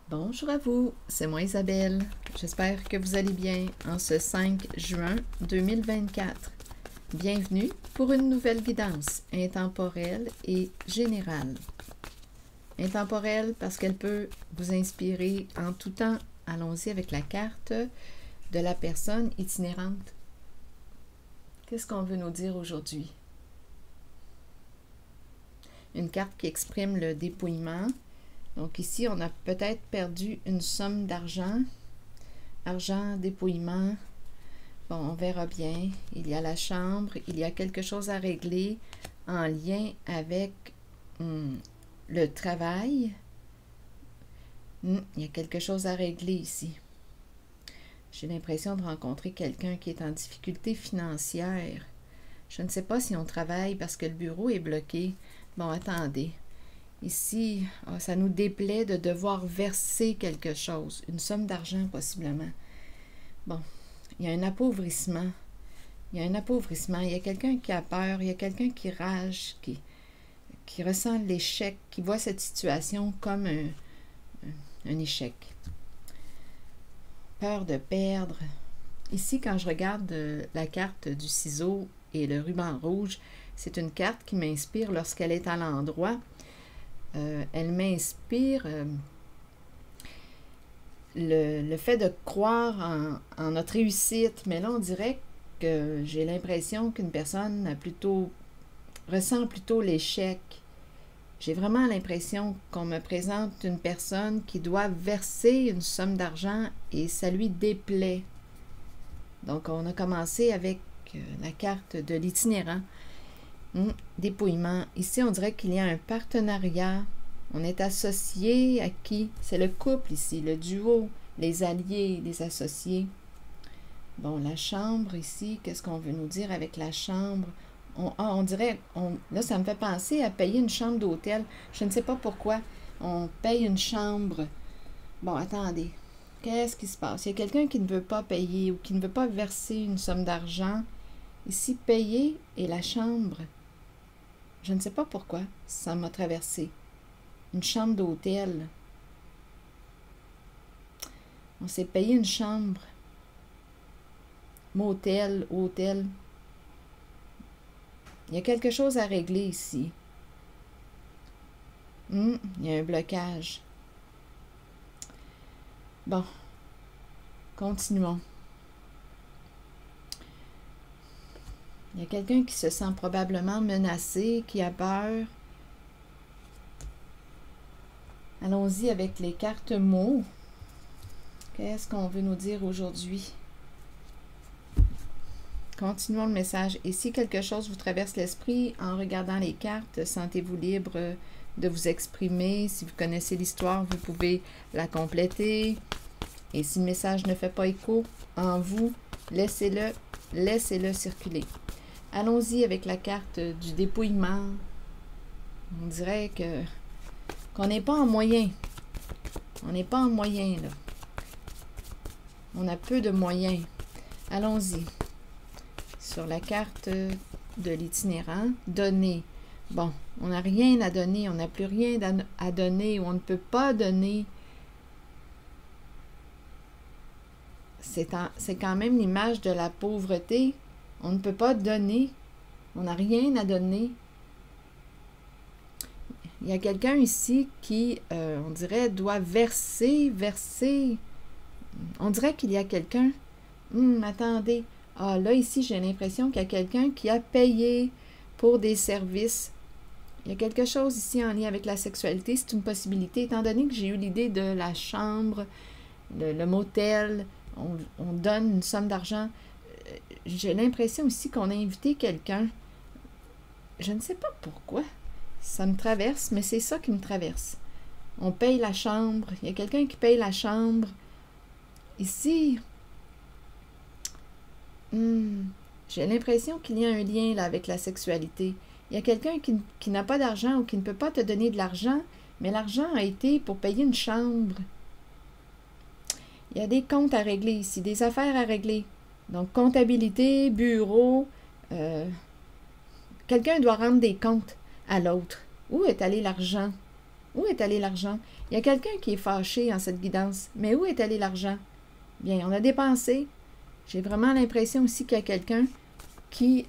Bonjour à vous, c'est moi Isabelle. J'espère que vous allez bien en ce 5 juin 2024. Bienvenue pour une nouvelle guidance intemporelle et générale. Intemporelle parce qu'elle peut vous inspirer en tout temps. Allons-y avec la carte de la personne itinérante. Qu'est-ce qu'on veut nous dire aujourd'hui? Une carte qui exprime le dépouillement. Donc ici, on a peut-être perdu une somme d'argent. Argent, dépouillement. Bon, on verra bien. Il y a la chambre, il y a quelque chose à régler en lien avec le travail. Il y a quelque chose à régler ici. J'ai l'impression de rencontrer quelqu'un qui est en difficulté financière. Je ne sais pas si on travaille parce que le bureau est bloqué. Bon, attendez. Ici, ça nous déplaît de devoir verser quelque chose, une somme d'argent possiblement. Bon, il y a un appauvrissement. Il y a un appauvrissement. Il y a quelqu'un qui a peur, il y a quelqu'un qui rage, qui ressent l'échec, qui voit cette situation comme un échec. Peur de perdre. Ici, quand je regarde la carte du ciseau et le ruban rouge, c'est une carte qui m'inspire lorsqu'elle est à l'endroit. Elle m'inspire le fait de croire en notre réussite, mais là on dirait que j'ai l'impression qu'une personne ressent plutôt l'échec. J'ai vraiment l'impression qu'on me présente une personne qui doit verser une somme d'argent et ça lui déplaît. Donc on a commencé avec la carte de l'itinérant. Dépouillement. Ici, on dirait qu'il y a un partenariat. On est associé à qui? C'est le couple ici, le duo, les alliés, les associés. Bon, la chambre ici, qu'est-ce qu'on veut nous dire avec la chambre? On dirait, là, ça me fait penser à payer une chambre d'hôtel. Je ne sais pas pourquoi. On paye une chambre. Bon, attendez. Qu'est-ce qui se passe? Il y a quelqu'un qui ne veut pas payer ou qui ne veut pas verser une somme d'argent. Ici, payer et la chambre. Je ne sais pas pourquoi ça m'a traversé. Une chambre d'hôtel. On s'est payé une chambre. Motel, hôtel. Il y a quelque chose à régler ici. Il y a un blocage. Bon. Continuons. Il y a quelqu'un qui se sent probablement menacé, qui a peur. Allons-y avec les cartes mots. Qu'est-ce qu'on veut nous dire aujourd'hui? Continuons le message. Et si quelque chose vous traverse l'esprit en regardant les cartes, sentez-vous libre de vous exprimer. Si vous connaissez l'histoire, vous pouvez la compléter. Et si le message ne fait pas écho en vous, laissez-le circuler. Allons-y avec la carte du dépouillement. On dirait qu'on n'est pas en moyen. On n'est pas en moyen, là. On a peu de moyens. Allons-y. Sur la carte de l'itinérant, donner. Bon, on n'a rien à donner. On n'a plus rien à donner ou on ne peut pas donner. C'est quand même l'image de la pauvreté. On ne peut pas donner. On n'a rien à donner. Il y a quelqu'un ici qui, on dirait, doit verser. On dirait qu'il y a quelqu'un. Attendez. Ah, là, ici, j'ai l'impression qu'il y a quelqu'un qui a payé pour des services. Il y a quelque chose ici en lien avec la sexualité. C'est une possibilité. Étant donné que j'ai eu l'idée de la chambre, le motel, on donne une somme d'argent. J'ai l'impression ici qu'on a invité quelqu'un. Je ne sais pas pourquoi. Ça me traverse, mais c'est ça qui me traverse. On paye la chambre. Il y a quelqu'un qui paye la chambre. Ici, j'ai l'impression qu'il y a un lien là avec la sexualité. Il y a quelqu'un qui n'a pas d'argent ou qui ne peut pas te donner de l'argent, mais l'argent a été pour payer une chambre. Il y a des comptes à régler ici, des affaires à régler. Donc, comptabilité, bureau. Quelqu'un doit rendre des comptes à l'autre. Où est allé l'argent? Où est allé l'argent? Il y a quelqu'un qui est fâché en cette guidance. Mais où est allé l'argent? Bien, on a dépensé. J'ai vraiment l'impression aussi qu'il y a quelqu'un qui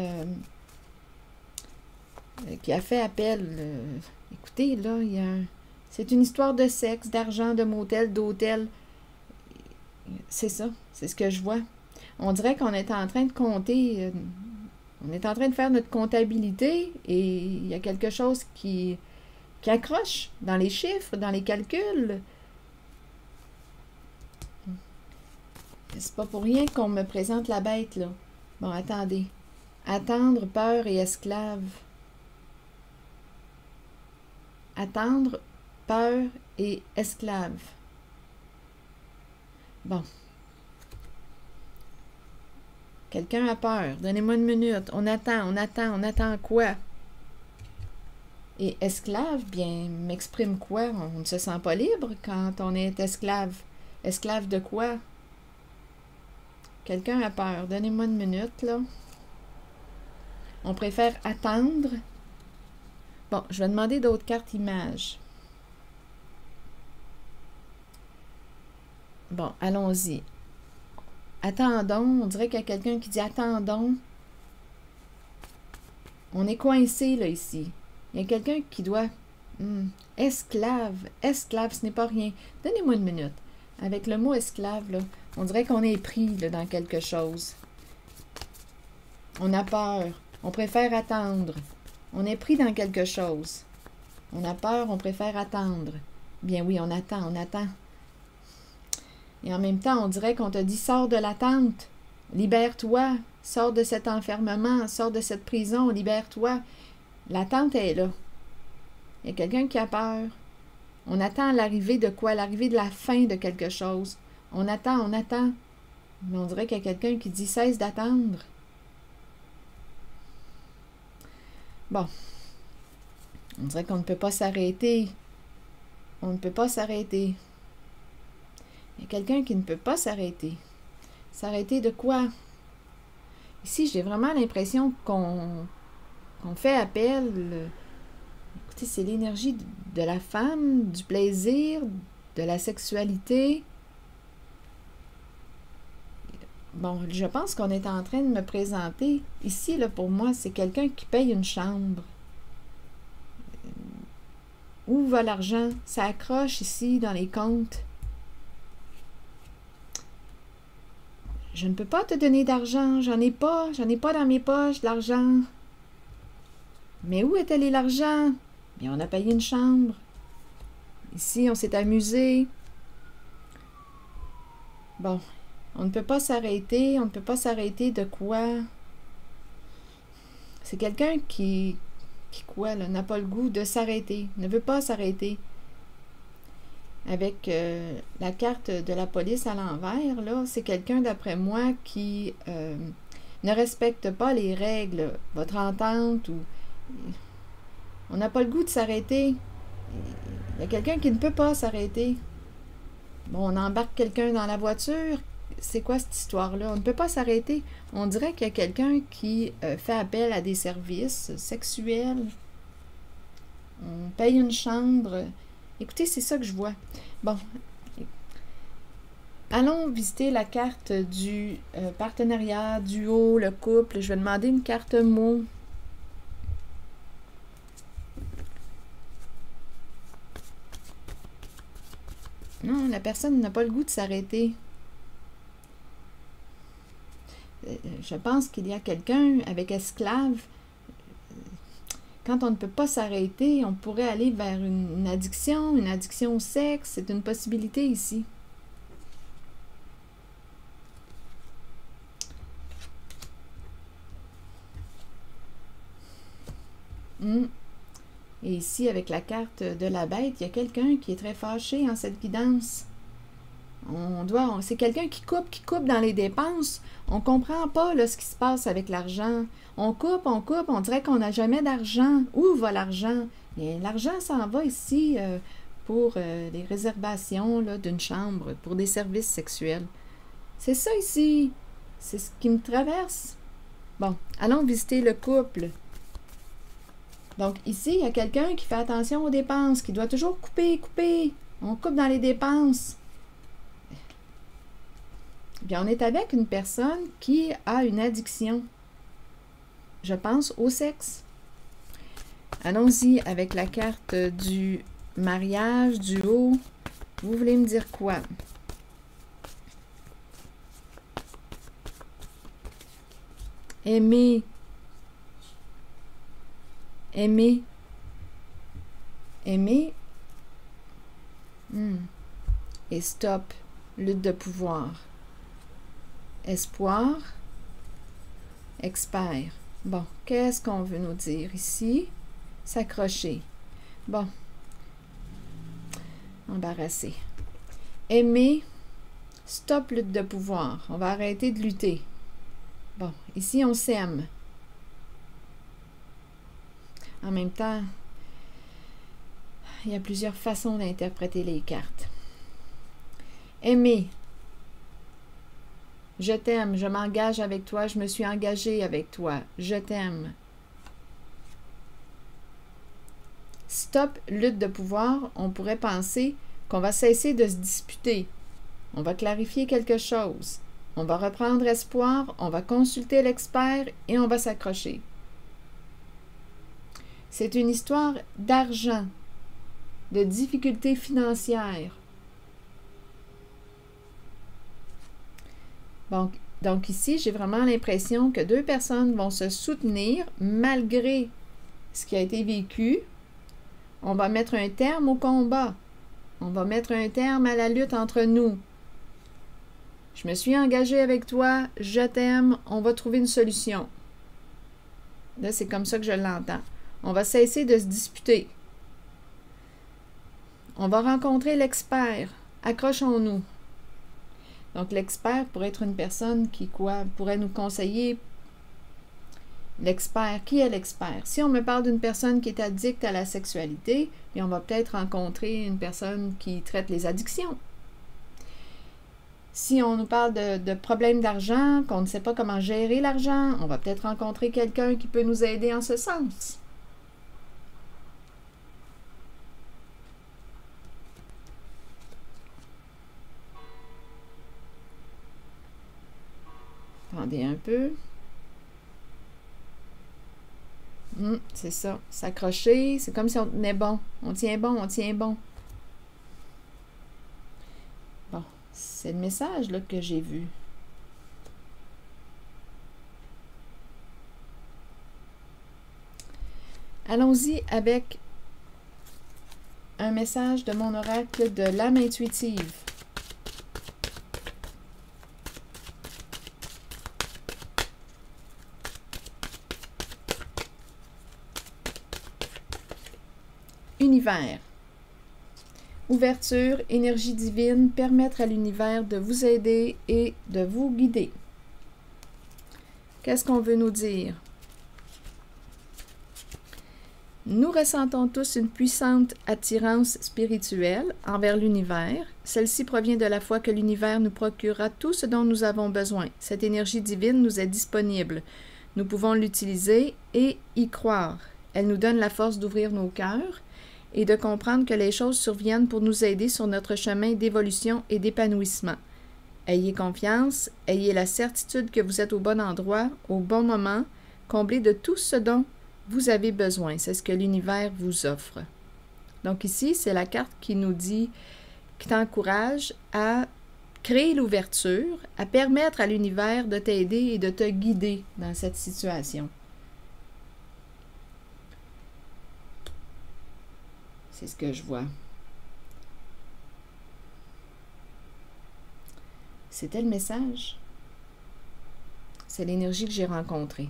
a fait appel. Écoutez, là, il y a c'est une histoire de sexe, d'argent, de motel, d'hôtel. C'est ça, c'est ce que je vois. On dirait qu'on est en train de compter, on est en train de faire notre comptabilité et il y a quelque chose qui accroche dans les chiffres, dans les calculs. C'est pas pour rien qu'on me présente la bête, là. Bon, attendez. Attendre, peur et esclave. Attendre, peur et esclave. Bon. Quelqu'un a peur. Donnez-moi une minute. On attend quoi? Et esclave, bien, m'exprime quoi? On ne se sent pas libre quand on est esclave. Esclave de quoi? Quelqu'un a peur. Donnez-moi une minute, là. On préfère attendre. Bon, je vais demander d'autres cartes images. Bon, allons-y. Attendons. On dirait qu'il y a quelqu'un qui dit attendons. On est coincé, là, ici. Il y a quelqu'un qui doit... esclave. Esclave, ce n'est pas rien. Donnez-moi une minute. Avec le mot esclave, là, on dirait qu'on est pris là, dans quelque chose. On a peur. On préfère attendre. On est pris dans quelque chose. On a peur, on préfère attendre. Bien oui, on attend, on attend. Et en même temps, on dirait qu'on te dit, sors de l'attente. Libère-toi. Sors de cet enfermement. Sors de cette prison. Libère-toi. L'attente est là. Il y a quelqu'un qui a peur. On attend l'arrivée de quoi? L'arrivée de la fin de quelque chose. On attend, mais on dirait qu'il y a quelqu'un qui dit cesse d'attendre. Bon. On dirait qu'on ne peut pas s'arrêter. On ne peut pas s'arrêter. Il y a quelqu'un qui ne peut pas s'arrêter. S'arrêter de quoi? Ici, j'ai vraiment l'impression qu'on fait appel. Écoutez, c'est l'énergie de la femme, du plaisir, de la sexualité. Bon, je pense qu'on est en train de me présenter. Ici, là, pour moi, c'est quelqu'un qui paye une chambre. Où va l'argent? Ça accroche ici dans les comptes. Je ne peux pas te donner d'argent. J'en ai pas dans mes poches de l'argent. Mais où est allé l'argent? Bien, on a payé une chambre. Ici, on s'est amusé. Bon. On ne peut pas s'arrêter. On ne peut pas s'arrêter de quoi? C'est quelqu'un qui quoi, là, n'a pas le goût de s'arrêter, ne veut pas s'arrêter. Avec la carte de la police à l'envers, là, c'est quelqu'un, d'après moi, qui ne respecte pas les règles, votre entente, ou on n'a pas le goût de s'arrêter. Il y a quelqu'un qui ne peut pas s'arrêter. Bon, on embarque quelqu'un dans la voiture. C'est quoi cette histoire-là? On ne peut pas s'arrêter. On dirait qu'il y a quelqu'un qui fait appel à des services sexuels. On paye une chambre. Écoutez, c'est ça que je vois. Bon. Allons visiter la carte du partenariat, duo, le couple. Je vais demander une carte mot. Non, la personne n'a pas le goût de s'arrêter. Je pense qu'il y a quelqu'un avec esclave. Quand on ne peut pas s'arrêter, on pourrait aller vers une addiction au sexe. C'est une possibilité ici. Et ici, avec la carte de la bête, il y a quelqu'un qui est très fâché en cette guidance. C'est quelqu'un qui coupe dans les dépenses. On ne comprend pas là, ce qui se passe avec l'argent. On coupe, on dirait qu'on n'a jamais d'argent. Où va l'argent? L'argent s'en va ici pour les réservations d'une chambre, pour des services sexuels. C'est ça ici. C'est ce qui me traverse. Bon, allons visiter le couple. Donc ici, il y a quelqu'un qui fait attention aux dépenses, qui doit toujours couper. On coupe dans les dépenses. Bien, on est avec une personne qui a une addiction, je pense, au sexe. Allons-y avec la carte du mariage, du haut. Vous voulez me dire quoi? Aimer. Aimer. Aimer. Et stop. Lutte de pouvoir. Espoir. Expert. Bon, qu'est-ce qu'on veut nous dire ici? S'accrocher. Bon. Embarrassé. Aimer. Stop, lutte de pouvoir. On va arrêter de lutter. Bon, ici, on s'aime. En même temps, il y a plusieurs façons d'interpréter les cartes. Aimer. Je t'aime, je m'engage avec toi, je me suis engagée avec toi. Je t'aime. Stop, lutte de pouvoir, on pourrait penser qu'on va cesser de se disputer. On va clarifier quelque chose. On va reprendre espoir, on va consulter l'expert et on va s'accrocher. C'est une histoire d'argent, de difficultés financières. Donc ici, j'ai vraiment l'impression que deux personnes vont se soutenir malgré ce qui a été vécu. On va mettre un terme au combat. On va mettre un terme à la lutte entre nous. Je me suis engagée avec toi, je t'aime, on va trouver une solution. Là, c'est comme ça que je l'entends. On va cesser de se disputer. On va rencontrer l'expert. Accrochons-nous. Donc, l'expert pourrait être une personne qui, pourrait nous conseiller. L'expert, qui est l'expert? Si on me parle d'une personne qui est addicte à la sexualité, puis on va peut-être rencontrer une personne qui traite les addictions. Si on nous parle de problèmes d'argent, qu'on ne sait pas comment gérer l'argent, on va peut-être rencontrer quelqu'un qui peut nous aider en ce sens. Attendez un peu. C'est ça. S'accrocher, c'est comme si on tenait bon. On tient bon, on tient bon. Bon, c'est le message là, que j'ai vu. Allons-y avec un message de mon oracle de l'âme intuitive. Univers. Ouverture, énergie divine, permettre à l'univers de vous aider et de vous guider. Qu'est-ce qu'on veut nous dire? Nous ressentons tous une puissante attirance spirituelle envers l'univers. Celle-ci provient de la foi que l'univers nous procurera tout ce dont nous avons besoin. Cette énergie divine nous est disponible. Nous pouvons l'utiliser et y croire. Elle nous donne la force d'ouvrir nos cœurs et de comprendre que les choses surviennent pour nous aider sur notre chemin d'évolution et d'épanouissement. Ayez confiance, ayez la certitude que vous êtes au bon endroit, au bon moment, comblé de tout ce dont vous avez besoin. C'est ce que l'univers vous offre. Donc ici, c'est la carte qui nous dit, qui t'encourage à créer l'ouverture, à permettre à l'univers de t'aider et de te guider dans cette situation. C'est ce que je vois. C'était le message. C'est l'énergie que j'ai rencontrée.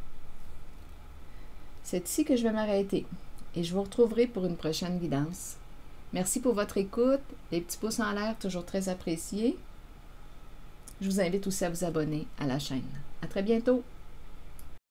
C'est ici que je vais m'arrêter et je vous retrouverai pour une prochaine guidance. Merci pour votre écoute. Les petits pouces en l'air, toujours très appréciés. Je vous invite aussi à vous abonner à la chaîne. À très bientôt!